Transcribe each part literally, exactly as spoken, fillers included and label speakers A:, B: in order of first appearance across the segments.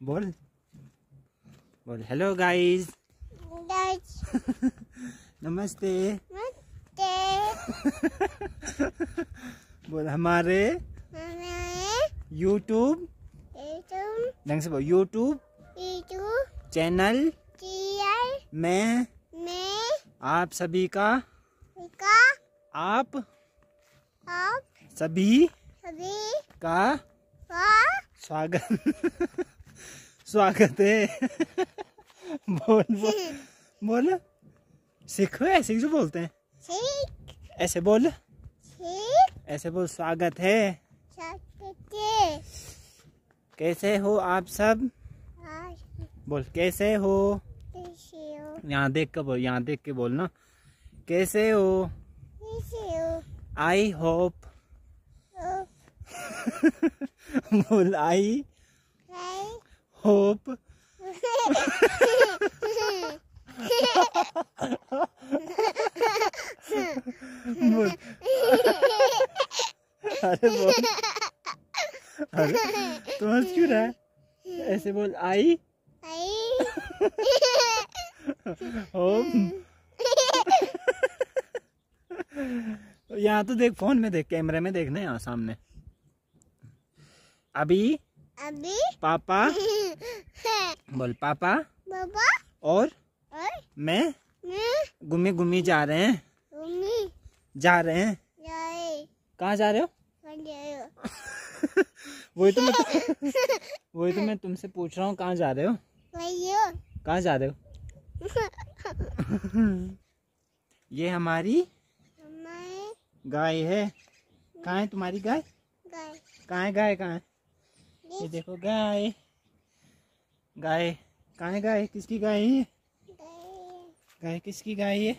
A: बोल बोल hello guys. नमस्ते। बोल हमारे यूट्यूब ढंग से बोल यूट्यूब चैनल में आप सभी का आप सभी का स्वागत स्वागत है। बोल बोल बोल सीखो, ऐसे क्यों बोलते हैं? ऐसे बोल, ऐसे बोल स्वागत है। कैसे हो आप सब? बोल कैसे हो? यहाँ देख कर बोल, यहाँ देख के बोलना कैसे हो? आई होप बोल आई होप बोल अरे बोल, अरे तू हंस क्यों रहा है? ऐसे बोल आई होप। यहाँ तो देख, फोन में देख, कैमरे में देखना है यहाँ सामने। अभी अभी पापा बोल पापा पापा और, और? मैं घूमी घूमी जा रहे हैं जा रहे हैं कहाँ जा रहे हो? वही तो मैं वही तो मैं तुमसे पूछ रहा हूँ, कहाँ जा रहे हो? कहाँ जा रहे हो? ये हमारी गाय है। कहाँ है तुम्हारी गाय? कहाँ है गाय? कहाँ है? ये देखो गाय, गाय कहाँ है? गाय किसकी गाय है? गाय किसकी गाय है?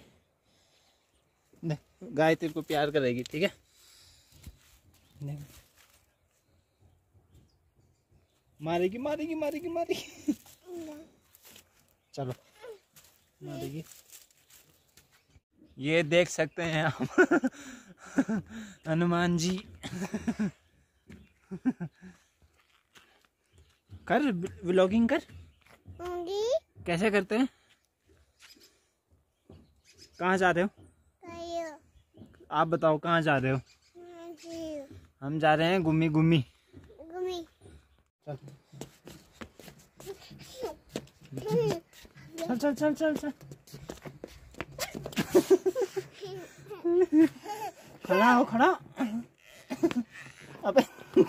A: गाय तेरे को प्यार करेगी, ठीक है? मारेगी मारेगी मारेगी मारेगी चलो मारेगी। ये देख सकते हैं आप हनुमान जी। कर व्लॉगिंग कर। कैसे करते हैं? कहाँ जा रहे हो? आप बताओ कहाँ जा रहे हो? हम जा रहे हैं घूमी घूमी। चल चल चल चल चल खड़ा हो, खड़ा। अबे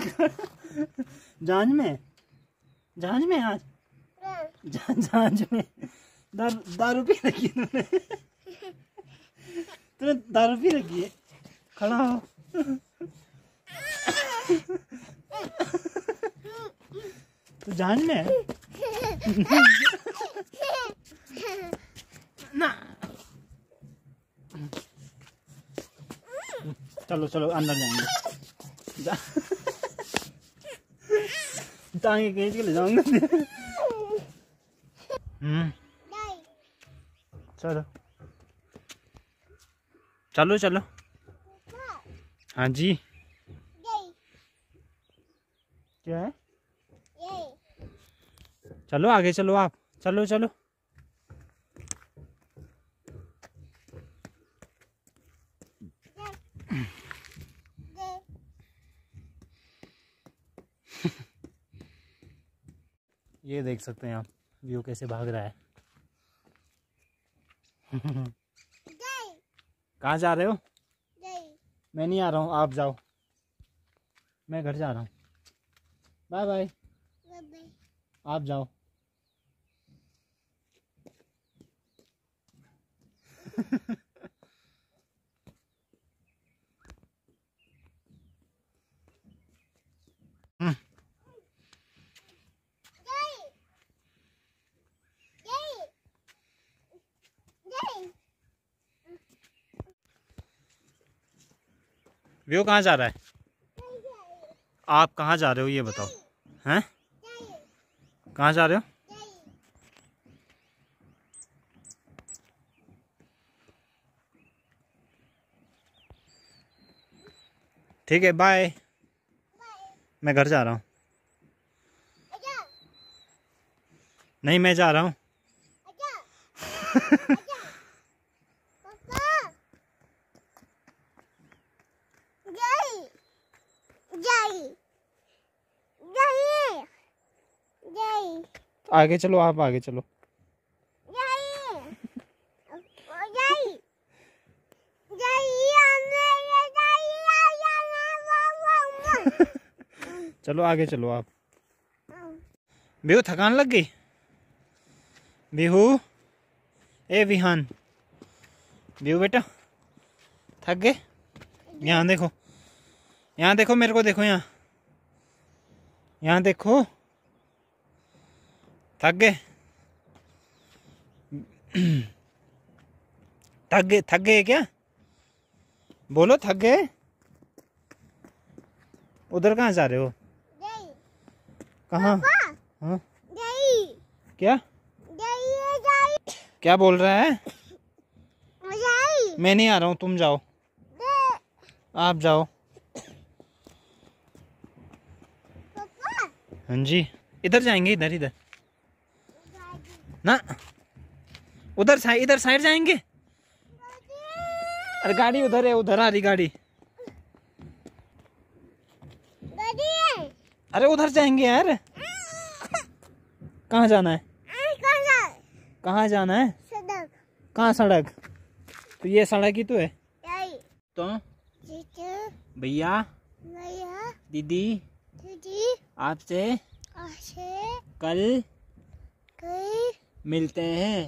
A: जांच में जांच में आज जांच में दारू दारू पी रखी है तूने। तूने दारू पी रखी है, खड़ा हो। तू जांच में है ना। चलो चलो अंदर जाएंगे। जा टांगे खींच के ले जाऊंगा। हम्म चलो चलो चलो। हाँ जी क्या है? चलो आगे चलो, आप चलो चलो। ये देख सकते हैं आप व्यू कैसे भाग रहा है। कहाँ जा रहे हो? मैं नहीं आ रहा हूँ, आप जाओ। मैं घर जा रहा हूँ। Bye bye. आप जाओ। व्यू कहाँ जा रहा है? आप कहाँ जा रहे हो ये बताओ? हैं? कहाँ जा रहे हो? ठीक है बाय। मैं घर जा रहा हूँ। नहीं मैं जा रहा हूँ। आगे चलो, आप आगे चलो। चलो आगे चलो आप। बेहू थकान लग गई? बेहू, ए विहान, बेहू बेटा थक गए? यहाँ देखो, यहाँ देखो, मेरे को देखो, यहाँ यहाँ देखो, थक गए? थक गए, थक गए क्या? बोलो थक गए? उधर कहाँ जा रहे हो? कहाँ? हाँ? क्या क्या बोल रहा है? मैं नहीं आ रहा हूँ, तुम जाओ, आप जाओ। हाँ जी, इधर जाएंगे, इधर इधर ना, उधर साइड, इधर साइड जाएंगे। अरे गाड़ी उधर है, उधर आ रही गाड़ी। अरे उधर जाएंगे यार। कहाँ जाना है? कहाँ जाना है? सड़क। कहाँ सड़क? तो ये सड़क ही तो है। तो भैया, दीदी, आपसे कल मिलते हैं।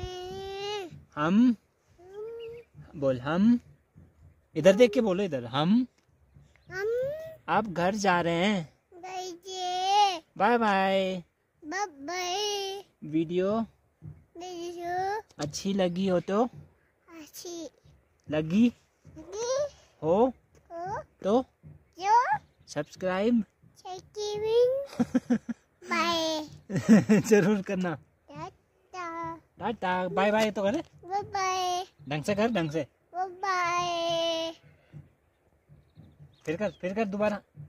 A: हम बोल, हम इधर देख के बोलो, इधर हम आप घर जा रहे हैं। Bye bye. Bye bye. Video अच्छी लगी हो तो, अच्छी लगी हो तो सब्सक्राइब बाय जरूर करना। टाटा बाय बाय तो करे, बाय बाय ढंग से कर, ढंग से बाय। फिर कर, फिर कर दोबारा।